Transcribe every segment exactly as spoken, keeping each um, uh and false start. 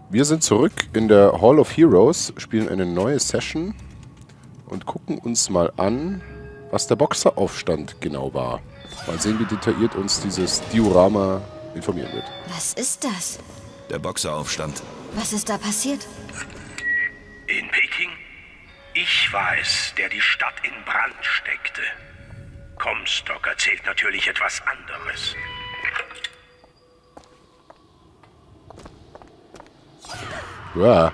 Wir sind zurück in der Hall of Heroes, spielen eine neue Session und gucken uns mal an, was der Boxeraufstand genau war. Mal sehen, wie detailliert uns dieses Diorama informieren wird. Was ist das? Der Boxeraufstand. Was ist da passiert? In Peking? Ich war es, der die Stadt in Brand steckte. Comstock erzählt natürlich etwas anderes. Ja.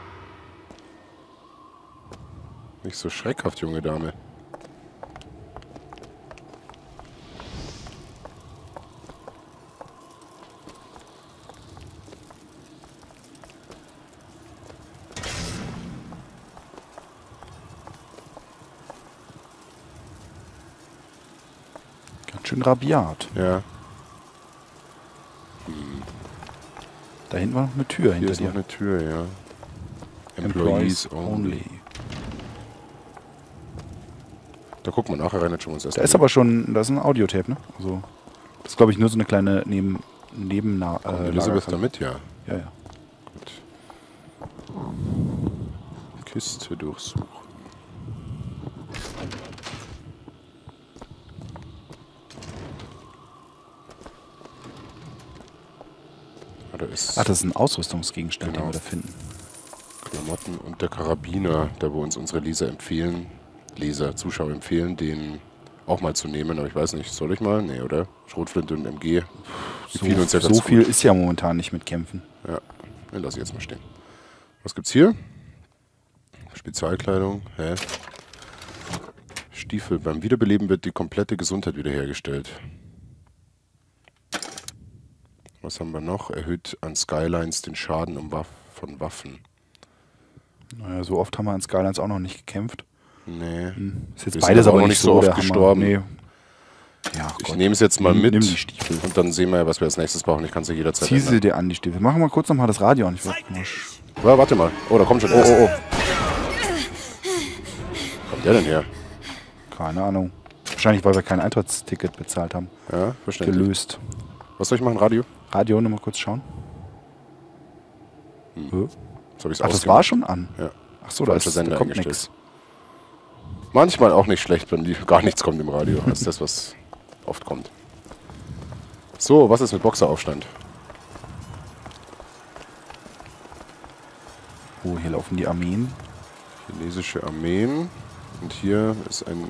Nicht so schreckhaft, junge Dame. Ganz schön rabiat. Ja. Da hinten war noch eine Tür Hier hinter ist dir. noch eine Tür, ja. Employees only. Da gucken wir nachher rein, jetzt schon uns erst. Da ist aber schon, da ist ein Audiotape, ne? Also, das ist, glaube ich, nur so eine kleine Neben... Neben äh, Elisabeth da mit, ja. Ja, ja. Gut. Kiste durchsuchen. Ah, da ist Ach, das ist ein Ausrüstungsgegenstand, Genau. den wir da finden. Klamotten und der Karabiner, da wo uns unsere Leser empfehlen, Leser, Zuschauer empfehlen, den auch mal zu nehmen. Aber ich weiß nicht, soll ich mal? Nee, oder? Schrotflinte und M G. Die So, fielen uns ja so ganz viel gut. ist ja momentan nicht mit Kämpfen. Ja, dann lass ich jetzt mal stehen. Was gibt's hier? Spezialkleidung. Hä? Stiefel. Beim Wiederbeleben wird die komplette Gesundheit wiederhergestellt. Was haben wir noch? Erhöht an Skylines den Schaden um Waff von Waffen. Naja, so oft haben wir an Skylines auch noch nicht gekämpft. Nee. Ist jetzt Wir sind beides aber aber noch nicht nicht so so oft der Hammer. gestorben. Nee. Ja, Ich Gott. nehme es jetzt mal Nimm- mit nimm die Stiefel. und dann sehen wir ja, was wir als nächstes brauchen. Ich kann es ja jederzeit Zieh sie ändern. dir an, die Stiefel. Machen wir kurz nochmal das Radio an. Ich weiß nicht. Ja, warte mal. Oh, da kommt schon. Oh, oh, oh. Wo kommt der denn her? Keine Ahnung. Wahrscheinlich, weil wir kein Eintrittsticket bezahlt haben. Ja, verständlich. Gelöst. Was soll ich machen? Radio? Radio, nochmal kurz schauen. Hm. Soll ich's Ach, das ausgemacht? war schon an. Ja. Ach so, da, Falscher ist, da Sender kommt eingestellt. nichts. Manchmal auch nicht schlecht, wenn die, gar nichts kommt im Radio, als das, was oft kommt. So, was ist mit Boxeraufstand? Oh, hier laufen die Armeen. Chinesische Armeen. Und hier ist ein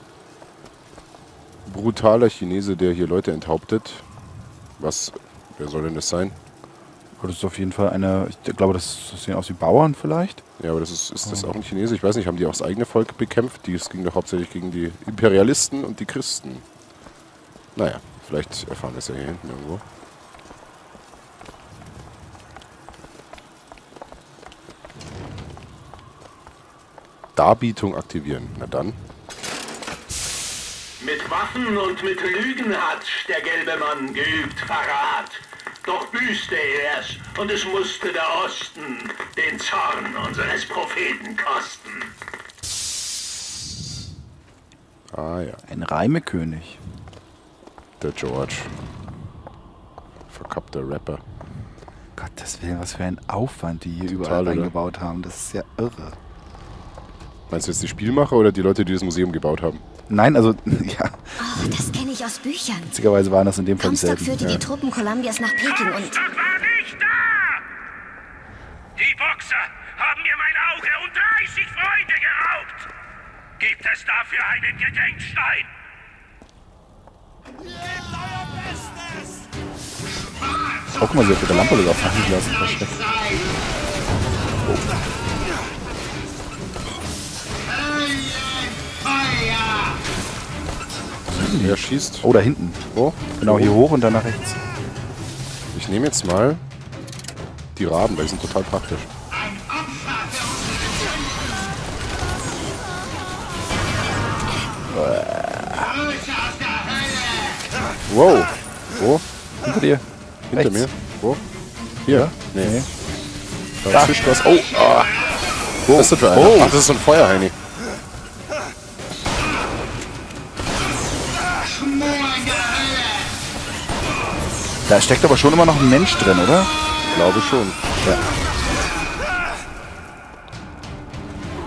brutaler Chinese, der hier Leute enthauptet. Was, wer soll denn das sein? Oh, das ist auf jeden Fall eine, ich glaube, das sehen aus wie Bauern vielleicht. Ja, aber das ist, ist das auch ein Chinese? Ich weiß nicht, haben die auch das eigene Volk bekämpft? Die, es ging doch hauptsächlich gegen die Imperialisten und die Christen. Naja, vielleicht erfahren wir es ja hier hinten irgendwo. Darbietung aktivieren. Na dann. Mit Waffen und mit Lügen hat der gelbe Mann geübt Verrat. Doch büßte er es, und es musste der Osten den Zorn unseres Propheten kosten. Ah ja, Ein Reimekönig. der George. Verkappter Rapper. Gottes Willen, was für ein Aufwand die hier Total, überall oder? eingebaut haben. Das ist ja irre. Meinst du jetzt die Spielmacher oder die Leute, die das Museum gebaut haben? Nein, also, ja, Oh, das kenne ich aus Büchern. witzigerweise waren das in dem Fall Comstock dieselben. führte die Truppen Columbias nach Peking und... Comstock war nicht da! Die Boxer haben mir mein Auge und dreißig Freunde geraubt! Gibt es dafür einen Gedenkstein? Oh, guck mal, sie hat mit der Lampe sogar fahren gelassen. Verschreckt. Wer schießt? Oh, da hinten. Wo? Genau, hier hoch und dann nach rechts. Ich nehme jetzt mal die Raben, weil die sind total praktisch. Wow. Wo? Hinter dir. Hinter Rechts. mir? Wo? Hier? Nee. Nee. Da zischt was. Oh, ah. Was ist das für einer? Oh. Ach, das ist so ein Feuerheini. Da steckt aber schon immer noch ein Mensch drin, oder? Glaube schon. Ja.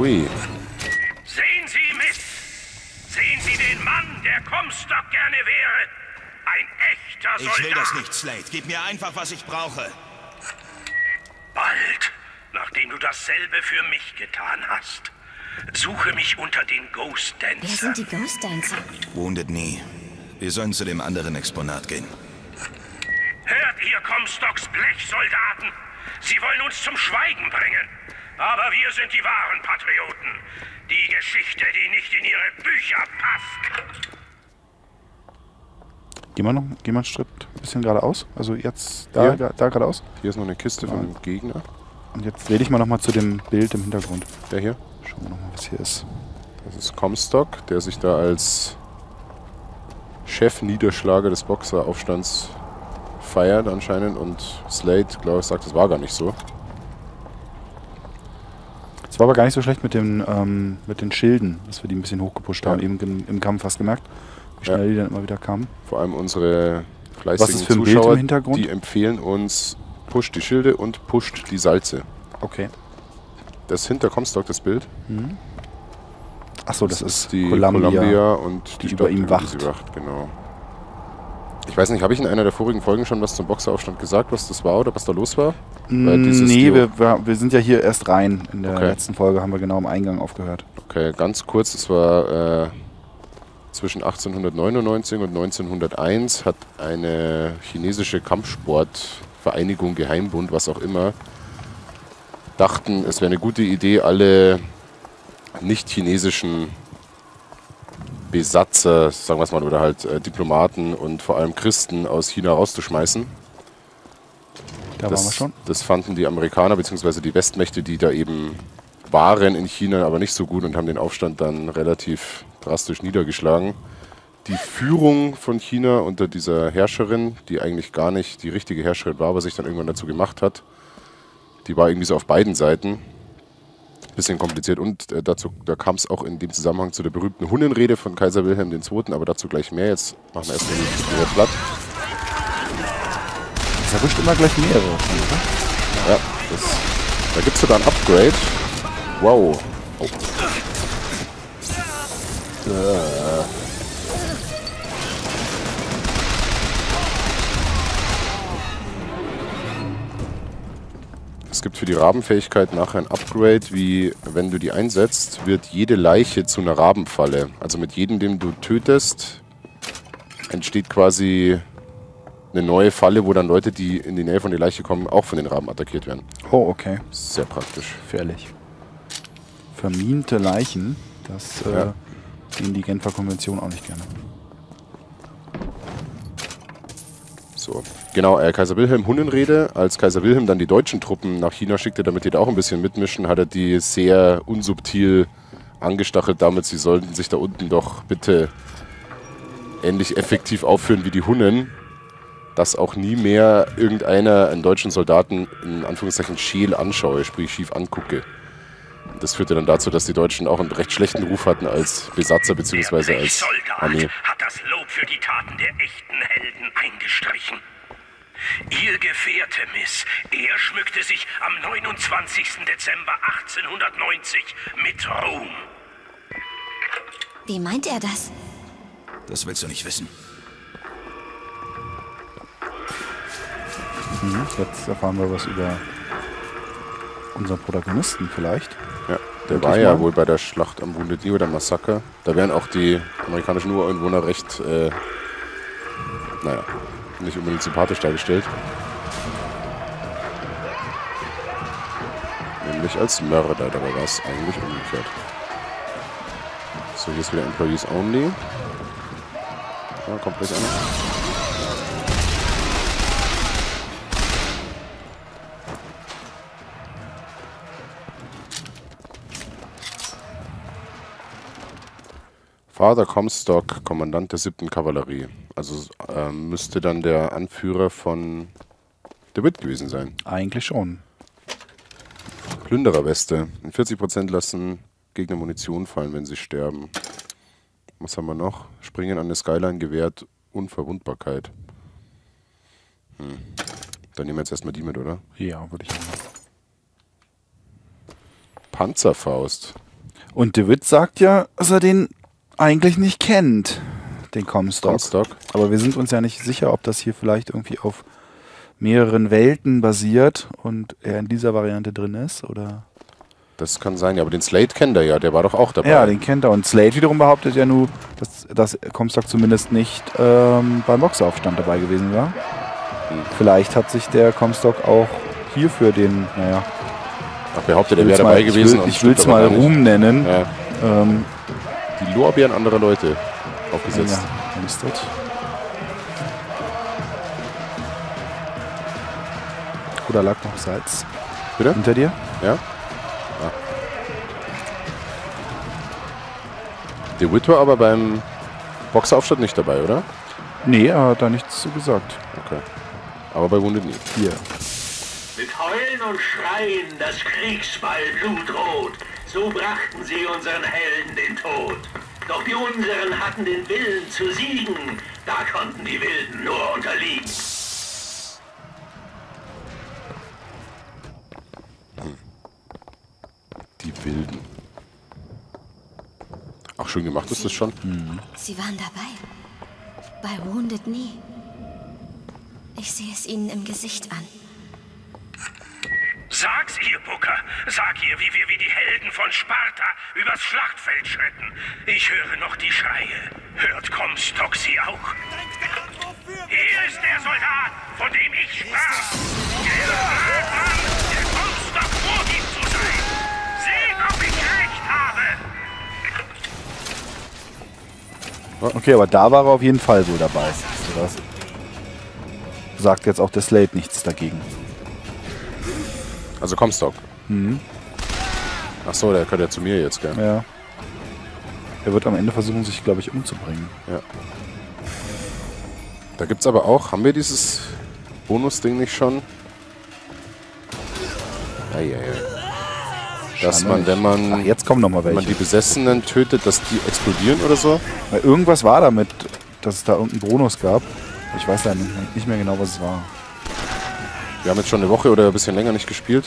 Hui. Sehen Sie, Miss! Sehen Sie den Mann, der Comstock gerne wäre! Ein echter Soldat! Ich will das nicht, Slade. Gib mir einfach, was ich brauche. Bald, nachdem du dasselbe für mich getan hast, suche mich unter den Ghost Dancern. Wer sind die Ghost Dancer? Wounded Knee. Wir sollen zu dem anderen Exponat gehen. Hört ihr Comstocks Blechsoldaten? Sie wollen uns zum Schweigen bringen. Aber wir sind die wahren Patrioten. Die Geschichte, die nicht in ihre Bücher passt. Gehen wir noch gehen wir einen Schritt ein bisschen geradeaus. Also jetzt da, da, da geradeaus. Hier ist noch eine Kiste von dem Gegner. Und jetzt dreh dich mal nochmal zu dem Bild im Hintergrund. Der hier? Schauen wir nochmal, was hier ist. Das ist Comstock, der sich da als Chef-Niederschlager des Boxeraufstands feiert anscheinend. Und Slade, glaube ich, sagt, das war gar nicht so. Es war aber gar nicht so schlecht mit den, ähm, mit den Schilden, dass wir die ein bisschen hochgepusht Ja. haben. Eben im, im Kampf fast gemerkt, wie schnell Ja. die dann immer wieder kamen. Vor allem unsere Was fleißigen ist für ein Bild Zuschauer, im Hintergrund? die empfehlen uns, pusht die Schilde und pusht die Salze. Okay. Das hinter Comstock, das Bild. Achso, das, ist die Columbia. Columbia und die, die Stadt, über ihm die wacht. sie wacht. Genau. Ich weiß nicht, habe ich in einer der vorigen Folgen schon was zum Boxeraufstand gesagt, was das war oder was da los war? Weil dieses Nee, Dio- wir, wir, wir sind ja hier erst rein. In der Okay. letzten Folge haben wir genau am Eingang aufgehört. Okay, ganz kurz, es war äh, zwischen achtzehnhundertneunundneunzig und neunzehnhunderteins hat eine chinesische Kampfsportvereinigung, Geheimbund, was auch immer, dachten, es wäre eine gute Idee, alle nicht-chinesischen Besatzer, sagen wir es mal, oder halt äh, Diplomaten und vor allem Christen aus China rauszuschmeißen. Da das, waren wir schon. Das fanden die Amerikaner bzw. die Westmächte, die da eben waren in China, aber nicht so gut und haben den Aufstand dann relativ drastisch niedergeschlagen. Die Führung von China unter dieser Herrscherin, die eigentlich gar nicht die richtige Herrscherin war, aber sich dann irgendwann dazu gemacht hat, die war irgendwie so auf beiden Seiten. Bisschen kompliziert und äh, dazu, da kam es auch in dem Zusammenhang zu der berühmten Hunnenrede von Kaiser Wilhelm der Zweite., aber dazu gleich mehr. Jetzt machen wir erstmal die Rede platt. Das erwischt immer gleich mehrere, oder? Ja, das, da gibt es sogar ein Upgrade. Wow. Oh. Äh. Es gibt für die Rabenfähigkeit nachher ein Upgrade, wie wenn du die einsetzt, wird jede Leiche zu einer Rabenfalle. Also mit jedem, den du tötest, entsteht quasi eine neue Falle, wo dann Leute, die in die Nähe von der Leiche kommen, auch von den Raben attackiert werden. Oh, okay. Sehr praktisch. Gefährlich. Verminte Leichen, das äh, Ja. sehen die Genfer Konvention auch nicht gerne. So. Genau, äh, Kaiser Wilhelm Hunnenrede. Als Kaiser Wilhelm dann die deutschen Truppen nach China schickte, damit die da auch ein bisschen mitmischen, hat er die sehr unsubtil angestachelt damit, sie sollten sich da unten doch bitte ähnlich effektiv aufführen wie die Hunnen, dass auch nie mehr irgendeiner einen deutschen Soldaten in Anführungszeichen scheel anschaue, sprich schief angucke. Das führte dann dazu, dass die Deutschen auch einen recht schlechten Ruf hatten als Besatzer bzw. als Blechsoldat Armee. hat das Lob für die Taten der echten Helden eingestrichen. Ihr Gefährte, Miss, er schmückte sich am neunundzwanzigsten Dezember achtzehnhundertneunzig mit Ruhm. Wie meint er das? Das willst du nicht wissen. Mhm. Jetzt erfahren wir was über unseren Protagonisten vielleicht. Ja, der Wirklich war ja mal? wohl bei der Schlacht am Wounded Knee oder Massaker. Da wären auch die amerikanischen Ureinwohner recht, äh, naja, nicht unbedingt sympathisch dargestellt. Nämlich als Mörder, dabei war es eigentlich umgekehrt. So, hier ist wieder Employees Only. Ja, kommt gleich an. Father Comstock, Kommandant der siebten Kavallerie. Also ähm, müsste dann der Anführer von DeWitt gewesen sein. Eigentlich schon. Plündererweste. In vierzig Prozent lassen Gegner Munition fallen, wenn sie sterben. Was haben wir noch? Springen an der Skyline gewährt Unverwundbarkeit. Hm. Dann nehmen wir jetzt erstmal die mit, oder? Ja, würde ich auch. Panzerfaust. Und DeWitt sagt ja, dass er den eigentlich nicht kennt, den Comstock. Comstock. Aber wir sind uns ja nicht sicher, ob das hier vielleicht irgendwie auf mehreren Welten basiert und er in dieser Variante drin ist, oder? Das kann sein, ja, aber den Slade kennt er ja, der war doch auch dabei. Ja, den kennt er. Und Slade wiederum behauptet ja nur, dass, dass Comstock zumindest nicht ähm, beim Boxeraufstand dabei gewesen war. Hm. Vielleicht hat sich der Comstock auch hierfür den, naja... Ach, behauptet, er wäre dabei mal, gewesen. Ich will es mal Ruhm nennen. Ja. Ähm, Die Lorbeeren anderer Leute aufgesetzt. Ja, ist das. Oder lag noch Salz? Bitte? Hinter dir? Ja. Ah. DeWitt war aber beim Boxeraufstand nicht dabei, oder? Nee, er hat da nichts zu gesagt. Okay. Aber bei Wounded Knee. Hier. Mit Heulen und Schreien das Kriegsbeil blutrot, so brachten sie unseren Helden den Tod. Doch die unseren hatten den Willen zu siegen, da konnten die Wilden nur unterliegen. Hm. Die Wilden. Ach, schön gemacht ist das schon. Mhm. Sie waren dabei. Bei Wounded Knee. Ich sehe es ihnen im Gesicht an. Sag's ihr, Booker. Sag ihr, wie wir wie die Helden von Sparta übers Schlachtfeld schritten. Ich höre noch die Schreie. Hört Comstock sie auch? Hier ist der Soldat, von dem ich sprach. Der Mann, der Comstock vorgibt zu sein. Seht, ob ich recht habe. Okay, aber da war er auf jeden Fall wohl dabei. Also das sagt jetzt auch der Slade nichts dagegen. Also Comstock. Mhm. Ach so, der gehört ja zu mir jetzt, gell? Ja. Er wird am Ende versuchen, sich, glaube ich, umzubringen. Ja. Da gibt's aber auch, haben wir dieses Bonus-Ding nicht schon? Eieiei. Dass man, wenn man, Ach, jetzt kommen noch mal wenn welche. man die Besessenen tötet, dass die explodieren oder so? Weil irgendwas war damit, dass es da irgendeinen Bonus gab. Ich weiß leider nicht mehr genau, was es war. Wir haben jetzt schon eine Woche oder ein bisschen länger nicht gespielt.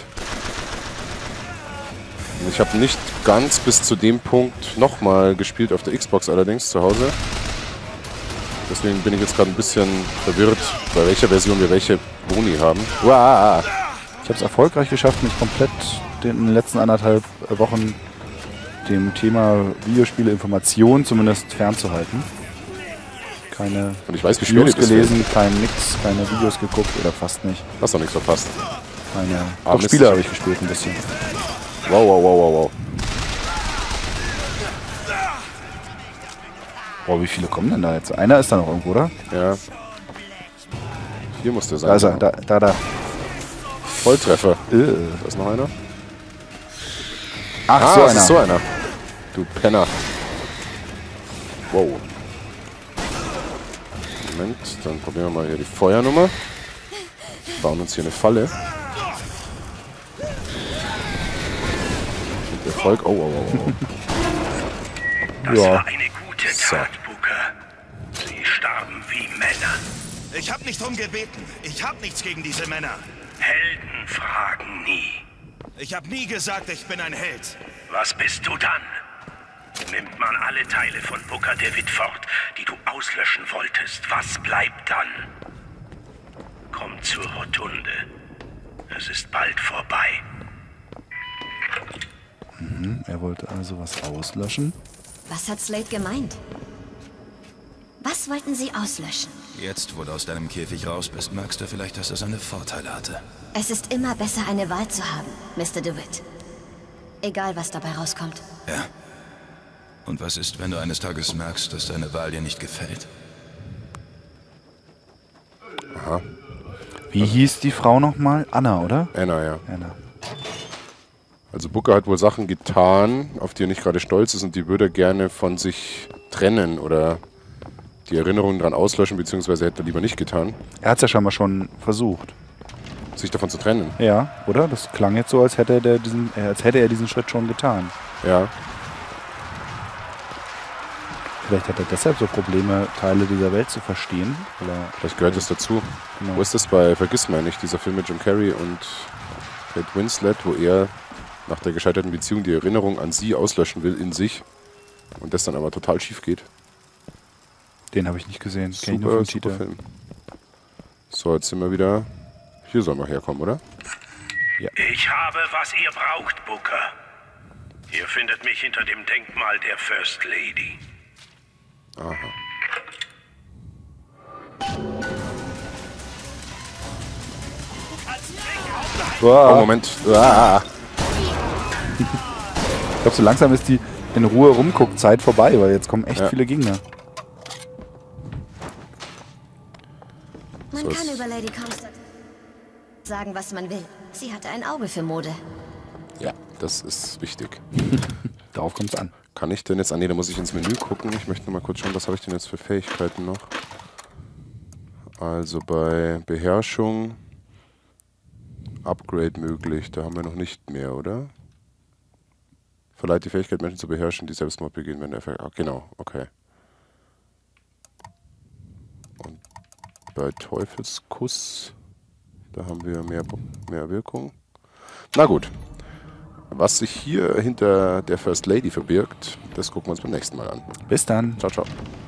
Und ich habe nicht ganz bis zu dem Punkt nochmal gespielt, auf der Xbox allerdings, zu Hause. Deswegen bin ich jetzt gerade ein bisschen verwirrt, bei welcher Version wir welche Boni haben. Uah! Ich habe es erfolgreich geschafft, mich komplett in den letzten anderthalb Wochen dem Thema Videospiele-Information zumindest fernzuhalten. Keine Und ich weiß, wie News schwierig das gelesen, kein nix, keine Videos geguckt oder fast nicht. Hast doch nichts verpasst. Keine. Ah, Doch, Mist. Spiele habe ich gespielt ein bisschen. Wow, wow, wow, wow, wow. Boah, wie viele kommen denn da jetzt? Einer ist da noch irgendwo, oder? Ja. Hier muss der sein. Da ist er, da, da, da. Volltreffer. Äh. Da ist noch einer. Ach, Ah, so das einer. ist so einer. Du Penner. Wow. Moment, dann probieren wir mal hier die Feuernummer. Bauen uns hier eine Falle. Mit Erfolg. Oh, oh, oh, oh. Das Ja. war eine gute Tat, Booker. Sie starben wie Männer. Ich hab nicht drum gebeten. Ich hab nichts gegen diese Männer. Helden fragen nie. Ich hab nie gesagt, ich bin ein Held. Was bist du dann? Nimmt man alle Teile von Booker DeWitt fort, die du auslöschen wolltest, was bleibt dann? Komm zur Rotunde. Es ist bald vorbei. Mhm, er wollte also was auslöschen. Was hat Slade gemeint? Was wollten sie auslöschen? Jetzt, wo du aus deinem Käfig raus bist, merkst du vielleicht, dass er seine Vorteile hatte. Es ist immer besser, eine Wahl zu haben, Mister DeWitt. Egal, was dabei rauskommt. Ja. Und was ist, wenn du eines Tages merkst, dass deine Wahl dir nicht gefällt? Aha. Wie hieß die Frau nochmal? Anna, oder? Anna, ja. Anna. Also Booker hat wohl Sachen getan, auf die er nicht gerade stolz ist und die würde er gerne von sich trennen oder die Erinnerungen daran auslöschen, beziehungsweise hätte er lieber nicht getan, Er hat es ja scheinbar schon versucht. sich davon zu trennen. Ja, oder? Das klang jetzt so, als hätte, der diesen, äh, als hätte er diesen Schritt schon getan. Ja. Vielleicht hat er deshalb so Probleme, Teile dieser Welt zu verstehen. Oder Vielleicht gehört es dazu. Genau. Wo ist das bei Vergiss mal nicht, dieser Film mit Jim Carrey und Kate Winslet, wo er nach der gescheiterten Beziehung die Erinnerung an sie auslöschen will in sich und das dann aber total schief geht. Den habe ich nicht gesehen. Kenn ich nur Super, vom super Titel. Film. So, jetzt sind wir wieder... Hier sollen wir herkommen, oder? Ich habe, was ihr braucht, Booker. Ihr findet mich hinter dem Denkmal der First Lady. Aha. Uah. Oh, Moment. Ah. Ich glaube, so langsam ist die in Ruhe rumguck-Zeit vorbei, weil jetzt kommen echt Ja. viele Gegner. Man So kann ist- über Lady Comstock sagen, was man will. Sie hatte ein Auge für Mode. Ja, das ist wichtig. Darauf kommt es an. Kann ich denn jetzt... Ah, nee, da muss ich ins Menü gucken. Ich möchte noch mal kurz schauen, was habe ich denn jetzt für Fähigkeiten noch? Also bei Beherrschung... Upgrade möglich. Da haben wir noch nicht mehr, oder? Verleiht die Fähigkeit, Menschen zu beherrschen, die Selbstmord begehen, wenn der... Ver ah, genau, okay. Und bei Teufelskuss... Da haben wir mehr, mehr Wirkung. Na gut. Was sich hier hinter der First Lady verbirgt, das gucken wir uns beim nächsten Mal an. Bis dann. Ciao, ciao.